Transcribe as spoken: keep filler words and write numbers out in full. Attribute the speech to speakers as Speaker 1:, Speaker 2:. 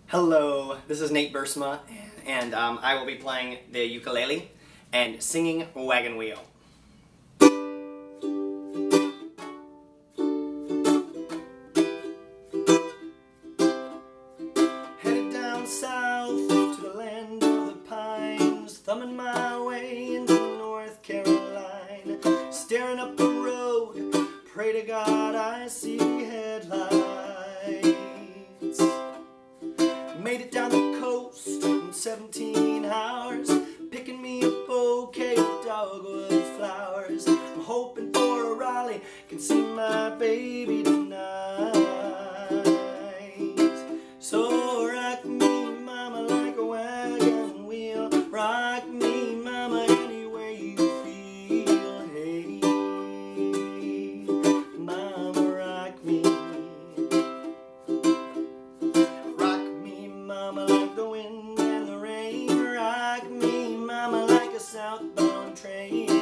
Speaker 1: Hello, this is Nate Bursma, and um, I will be playing the ukulele and singing Wagon Wheel. Headed down south to the land of the pines, thumbing my way into North Carolina, staring up the road, pray to God I see headlights. Made it down the coast in seventeen hours, picking me a bouquet of dogwood flowers. I'm hoping for a Raleigh, can see my baby tonight. So rock me, mama, like a wagon wheel. Rock me, mama, any way you feel. Hey, mama, rock me. Mama, like the wind and the rain. Rock me, mama, like a southbound train.